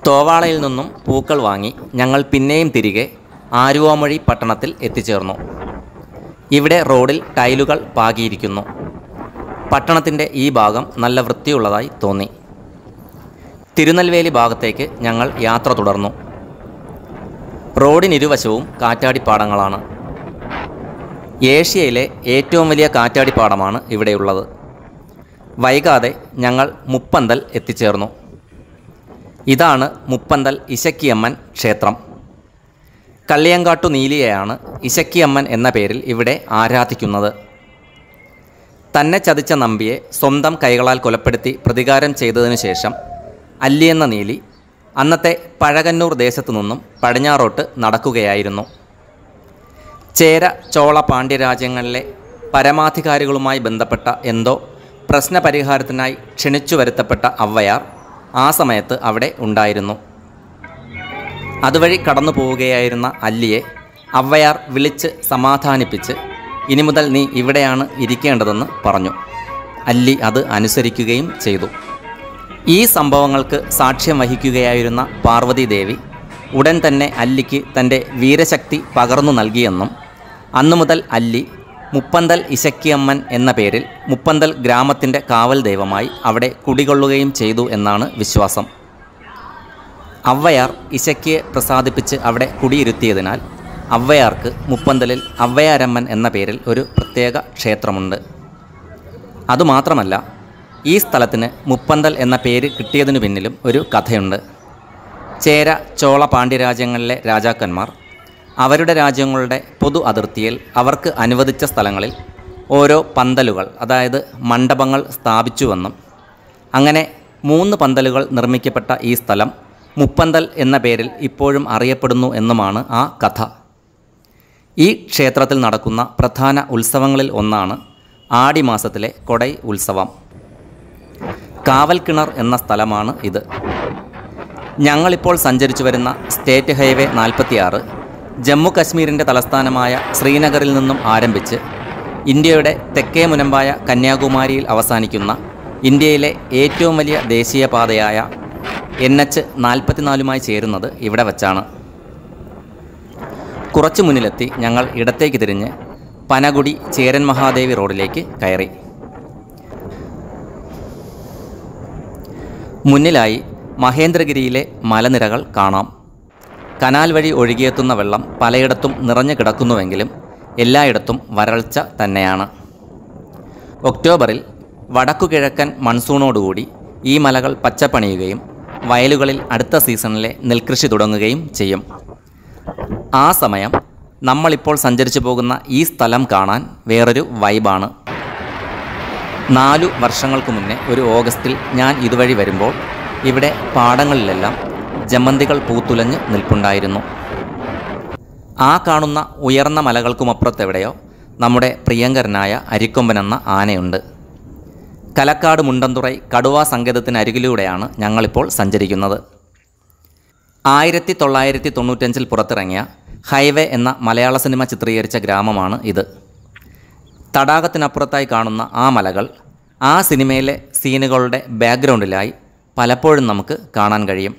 തോവാളയിൽ നിന്നും പൂക്കൾ വാങ്ങി ഞങ്ങൾ പിന്നെയും തിരികെ ആലുവാമൊഴി പട്ടണത്തിൽ എത്തിച്ചേർന്നു. ഇവിടെ റോഡിൽ ടൈലുകൾ പാകിയിരിക്കുന്നു. പട്ടണത്തിൻ്റെ ഈ ഭാഗം നല്ല വൃത്തിയുള്ളതായി തോന്നി. തിരുനെൽവേലി ഭാഗത്തേക്ക് ഞങ്ങൾ യാത്ര തുടർന്നു. റോഡിനിരുവശവും കാറ്റാടിപ്പാടങ്ങളാണ്. ഏഷ്യയിലെ ഏറ്റവും വലിയ കാറ്റാടിപ്പാടമാണ് ഇവിടെയുള്ളത്. വൈകാതെ ഞങ്ങൾ മുപ്പന്തൽ എത്തിച്ചേർന്നു. ഇതാണ് മുപ്പന്തൽ ഇശക്കിയമ്മൻ ക്ഷേത്രം. കള്ളിയങ്കാട്ടു നീലിയെയാണ് ഇശക്കിയമ്മൻ എന്ന പേരിൽ ഇവിടെ ആരാധിക്കുന്നത്. തന്നെ ചതിച്ച നമ്പിയെ സ്വന്തം കൈകളാൽ കൊലപ്പെടുത്തി പ്രതികാരം ചെയ്തതിനു ശേഷം അല്ലി എന്ന നീലി അന്നത്തെ പഴകന്നൂർ ദേശത്തു നിന്നും പടിഞ്ഞാറോട്ട് നടക്കുകയായിരുന്നു. ചേര, ചോള, പാണ്ഡ്യ രാജ്യങ്ങളിലെ പരമാധികാരികളുമായി ബന്ധപ്പെട്ട എന്തോ പ്രശ്നപരിഹാരത്തിനായി ക്ഷണിച്ചു വരുത്തപ്പെട്ട അവ്വയാർ ആ സമയത്ത് അവിടെ ഉണ്ടായിരുന്നു. അതുവഴി കടന്നു പോവുകയായിരുന്ന അല്ലിയെ അവ്വയാർ വിളിച്ച് സമാധാനിപ്പിച്ച് ഇനി മുതൽ നീ ഇവിടെയാണ് ഇരിക്കേണ്ടതെന്ന് പറഞ്ഞു. അല്ലി അത് അനുസരിക്കുകയും ചെയ്തു. ഈ സംഭവങ്ങൾക്ക് സാക്ഷ്യം വഹിക്കുകയായിരുന്ന പാർവതീദേവി ഉടൻ തന്നെ അല്ലിക്ക് തൻ്റെ വീരശക്തി പകർന്നു നൽകിയെന്നും അന്നു മുതൽ അല്ലി മുപ്പന്തൽ ഇശക്കിയമ്മൻ എന്ന പേരിൽ മുപ്പന്തൽ ഗ്രാമത്തിൻ്റെ കാവൽ ദൈവമായി അവിടെ കുടികൊള്ളുകയും ചെയ്തു എന്നാണ് വിശ്വാസം. അവ്വയാർ ഇശക്കിയെ പ്രസാദിപ്പിച്ച് അവിടെ കുടിയിരുത്തിയതിനാൽ അവ്വയാർക്ക് മുപ്പന്തലിൽ അവ്വയാരമ്മൻ എന്ന പേരിൽ ഒരു പ്രത്യേക ക്ഷേത്രമുണ്ട്. അതുമാത്രമല്ല, ഈ സ്ഥലത്തിന് മുപ്പന്തൽ എന്ന പേര് കിട്ടിയതിനു പിന്നിലും ഒരു കഥയുണ്ട്. ചേര, ചോള, പാണ്ഡ്യ രാജ്യങ്ങളിലെ രാജാക്കന്മാർ അവരുടെ രാജ്യങ്ങളുടെ പൊതു അതിർത്തിയിൽ അവർക്ക് അനുവദിച്ച സ്ഥലങ്ങളിൽ ഓരോ പന്തലുകൾ, അതായത് മണ്ഡപങ്ങൾ സ്ഥാപിച്ചുവെന്നും അങ്ങനെ 3 പന്തലുകൾ നിർമ്മിക്കപ്പെട്ട ഈ സ്ഥലം മുപ്പന്തൽ എന്ന പേരിൽ ഇപ്പോഴും അറിയപ്പെടുന്നു എന്നുമാണ് ആ കഥ. ഈ ക്ഷേത്രത്തിൽ നടക്കുന്ന പ്രധാന ഉത്സവങ്ങളിൽ ഒന്നാണ് ആടിമാസത്തിലെ കൊടൈ ഉത്സവം. കാവൽക്കിണർ എന്ന സ്ഥലമാണ് ഇത്. ഞങ്ങളിപ്പോൾ സഞ്ചരിച്ചു വരുന്ന സ്റ്റേറ്റ് ഹൈവേ 46 ജമ്മു കശ്മീരിൻ്റെ തലസ്ഥാനമായ ശ്രീനഗറിൽ നിന്നും ആരംഭിച്ച് ഇന്ത്യയുടെ തെക്കേ മുനമ്പായ കന്യാകുമാരിയിൽ അവസാനിക്കുന്ന ഇന്ത്യയിലെ ഏറ്റവും വലിയ ദേശീയപാതയായ NH 44 ചേരുന്നത് ഇവിടെ വച്ചാണ്. കുറച്ചു മുന്നിലെത്തി ഞങ്ങൾ ഇടത്തേക്ക് തിരിഞ്ഞ് പനഗുടി ചേരൻ മഹാദേവി റോഡിലേക്ക് കയറി. മുന്നിലായി മഹേന്ദ്രഗിരിയിലെ മലനിരകൾ കാണാം. കനാൽ വഴി ഒഴുകിയെത്തുന്ന വെള്ളം പലയിടത്തും നിറഞ്ഞു കിടക്കുന്നുവെങ്കിലും എല്ലായിടത്തും വരൾച്ച തന്നെയാണ്. ഒക്ടോബറിൽ വടക്കുകിഴക്കൻ മൺസൂണോടുകൂടി ഈ മലകൾ പച്ചപ്പണിയുകയും വയലുകളിൽ അടുത്ത സീസണിലെ നെൽകൃഷി തുടങ്ങുകയും ചെയ്യും. ആ സമയം നമ്മളിപ്പോൾ സഞ്ചരിച്ചു പോകുന്ന ഈ സ്ഥലം കാണാൻ വേറൊരു വൈബാണ്. 4 വർഷങ്ങൾക്ക് മുന്നേ ഒരു ഓഗസ്റ്റിൽ ഞാൻ ഇതുവഴി വരുമ്പോൾ ഇവിടെ പാടങ്ങളിലെല്ലാം ജമന്തികൾ പൂത്തുലഞ്ഞ് നിൽപ്പുണ്ടായിരുന്നു. ആ കാണുന്ന ഉയർന്ന മലകൾക്കുമപ്പുറത്തെവിടെയോ നമ്മുടെ പ്രിയങ്കരനായ അരിക്കൊമ്പൻ എന്ന ആനയുണ്ട്. കലക്കാട് മുണ്ടന്തുറൈ കടുവാ സങ്കേതത്തിനരികിലൂടെയാണ് ഞങ്ങളിപ്പോൾ സഞ്ചരിക്കുന്നത്. 1995 പുറത്തിറങ്ങിയ ഹൈവേ എന്ന മലയാള സിനിമ ചിത്രീകരിച്ച ഗ്രാമമാണ് ഇത്. തടാകത്തിനപ്പുറത്തായി കാണുന്ന ആ മലകൾ ആ സിനിമയിലെ സീനുകളുടെ ബാക്ക്ഗ്രൗണ്ടിലായി പലപ്പോഴും നമുക്ക് കാണാൻ കഴിയും.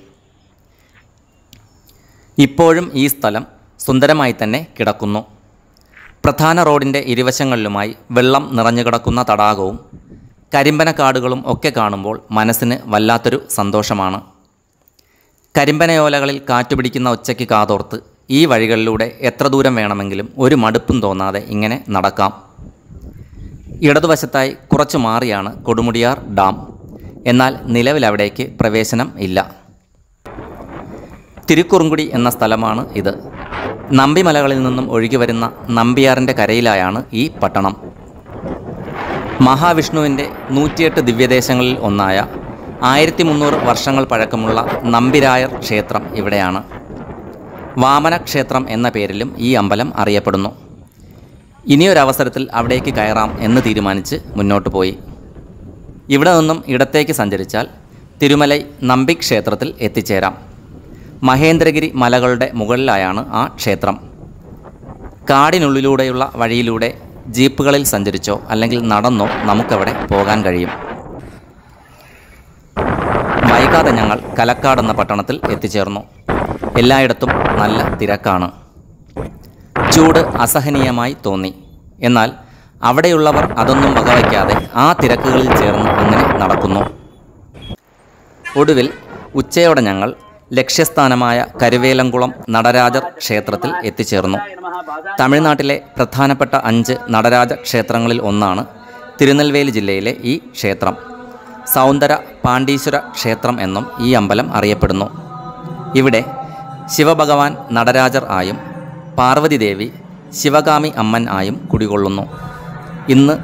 ഇപ്പോഴും ഈ സ്ഥലം സുന്ദരമായി തന്നെ കിടക്കുന്നു. പ്രധാന റോഡിൻ്റെ ഇരുവശങ്ങളിലുമായി വെള്ളം നിറഞ്ഞു കിടക്കുന്ന തടാകവും കരിമ്പനക്കാടുകളും ഒക്കെ കാണുമ്പോൾ മനസ്സിന് വല്ലാത്തൊരു സന്തോഷമാണ്. കരിമ്പനയോലകളിൽ കാറ്റുപിടിക്കുന്ന ഒച്ചയ്ക്ക് കാതോർത്ത് ഈ വഴികളിലൂടെ എത്ര ദൂരം വേണമെങ്കിലും ഒരു മടുപ്പും തോന്നാതെ ഇങ്ങനെ നടക്കാം. ഇടതുവശത്തായി കുറച്ചു മാറിയാണ് കൊടുമുടിയാർ ഡാം. എന്നാൽ നിലവിലവിടേക്ക് പ്രവേശനം ഇല്ല. തിരുക്കുറുങ്കുടി എന്ന സ്ഥലമാണ് ഇത്. നമ്പിമലകളിൽ നിന്നും ഒഴുകി വരുന്ന നമ്പിയാറിൻ്റെ കരയിലായാണ് ഈ പട്ടണം. മഹാവിഷ്ണുവിൻ്റെ 108 ദിവ്യദേശങ്ങളിൽ ഒന്നായ 1300 വർഷങ്ങൾ പഴക്കമുള്ള നമ്പിരായർ ക്ഷേത്രം ഇവിടെയാണ്. വാമനക്ഷേത്രം എന്ന പേരിലും ഈ അമ്പലം അറിയപ്പെടുന്നു. ഇനിയൊരവസരത്തിൽ അവിടേക്ക് കയറാം എന്ന് തീരുമാനിച്ച് മുന്നോട്ട് പോയി. ഇവിടെ നിന്നും ഇടത്തേക്ക് സഞ്ചരിച്ചാൽ തിരുമലൈ നമ്പി ക്ഷേത്രത്തിൽ എത്തിച്ചേരാം. മഹേന്ദ്രഗിരി മലകളുടെ മുകളിലായാണ് ആ ക്ഷേത്രം. കാടിനുള്ളിലൂടെയുള്ള വഴിയിലൂടെ ജീപ്പുകളിൽ സഞ്ചരിച്ചോ അല്ലെങ്കിൽ നടന്നോ നമുക്കവിടെ പോകാൻ കഴിയും. വൈകാതെ ഞങ്ങൾ കലക്കാട് എന്ന പട്ടണത്തിൽ എത്തിച്ചേർന്നു. എല്ലായിടത്തും നല്ല തിരക്കാണ്. ചൂട് അസഹനീയമായി തോന്നി. എന്നാൽ അവിടെയുള്ളവർ അതൊന്നും വകവയ്ക്കാതെ ആ തിരക്കുകളിൽ ചേർന്ന് അങ്ങനെ നടക്കുന്നു. ഒടുവിൽ ഉച്ചയോടെ ഞങ്ങൾ ലക്ഷ്യസ്ഥാനമായ കരുവേലംകുളം നടരാജർ ക്ഷേത്രത്തിൽ എത്തിച്ചേർന്നു. തമിഴ്നാട്ടിലെ പ്രധാനപ്പെട്ട 5 നടരാജ ക്ഷേത്രങ്ങളിൽ ഒന്നാണ് തിരുനെൽവേലി ജില്ലയിലെ ഈ ക്ഷേത്രം. സൗന്ദര പാണ്ഡീശ്വര ക്ഷേത്രം എന്നും ഈ അമ്പലം അറിയപ്പെടുന്നു. ഇവിടെ ശിവഭഗവാൻ നടരാജർ ആയും പാർവതി ദേവി ശിവകാമി അമ്മൻ ആയും കുടികൊള്ളുന്നു. ഇന്ന്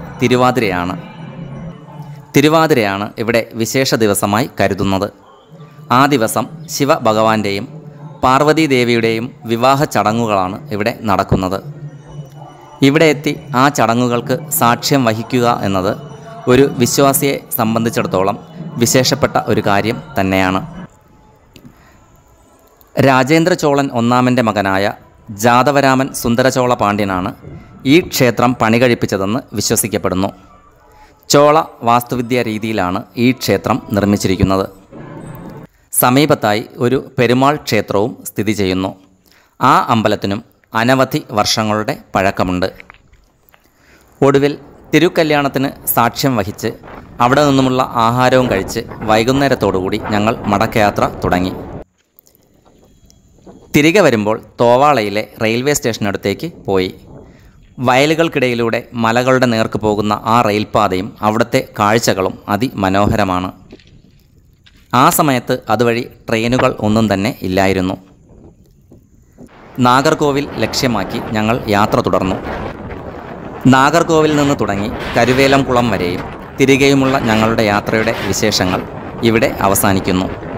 തിരുവാതിരയാണ് ഇവിടെ വിശേഷ ദിവസമായി കരുതുന്നത്. ആ ദിവസം ശിവഭഗവാന്റെയും പാർവതി ദേവിയുടെയും വിവാഹ ചടങ്ങുകളാണ് ഇവിടെ നടക്കുന്നത്. ഇവിടെ എത്തി ആ ചടങ്ങുകൾക്ക് സാക്ഷ്യം വഹിക്കുക എന്നത് ഒരു വിശ്വാസിയെ സംബന്ധിച്ചിടത്തോളം വിശേഷപ്പെട്ട ഒരു കാര്യം തന്നെയാണ്. രാജേന്ദ്ര ചോളൻ ഒന്നാമൻ്റെ മകനായ ജാതവരാമൻ സുന്ദരചോള പാണ്ഡ്യനാണ് ഈ ക്ഷേത്രം പണികഴിപ്പിച്ചതെന്ന് വിശ്വസിക്കപ്പെടുന്നു. ചോള വാസ്തുവിദ്യ രീതിയിലാണ് ഈ ക്ഷേത്രം നിർമ്മിച്ചിരിക്കുന്നത്. സമീപത്തായി ഒരു പെരുമാൾ ക്ഷേത്രവും സ്ഥിതി ചെയ്യുന്നു. ആ അമ്പലത്തിനും അനവധി വർഷങ്ങളുടെ പഴക്കമുണ്ട്. ഒടുവിൽ തിരുക്കല്യാണത്തിന് സാക്ഷ്യം വഹിച്ച് അവിടെ നിന്നുമുള്ള ആഹാരവും കഴിച്ച് വൈകുന്നേരത്തോടുകൂടി ഞങ്ങൾ മടക്കയാത്ര തുടങ്ങി. തിരികെ വരുമ്പോൾ തോവാളയിലെ റെയിൽവേ സ്റ്റേഷനടുത്തേക്ക് പോയി. വയലുകൾക്കിടയിലൂടെ മലകളുടെ നേർക്ക് പോകുന്ന ആ റെയിൽപാതയും അവിടുത്തെ കാഴ്ചകളും അതിമനോഹരമാണ്. ആ സമയത്ത് അതുവഴി ട്രെയിനുകൾ ഒന്നും തന്നെ ഇല്ലായിരുന്നു. നാഗർകോവിൽ ലക്ഷ്യമാക്കി ഞങ്ങൾ യാത്ര തുടർന്നു. നാഗർകോവിൽ നിന്ന് തുടങ്ങി കരുവേലംകുളം വരെയും തിരികെയുമുള്ള ഞങ്ങളുടെ യാത്രയുടെ വിശേഷങ്ങൾ ഇവിടെ അവസാനിക്കുന്നു.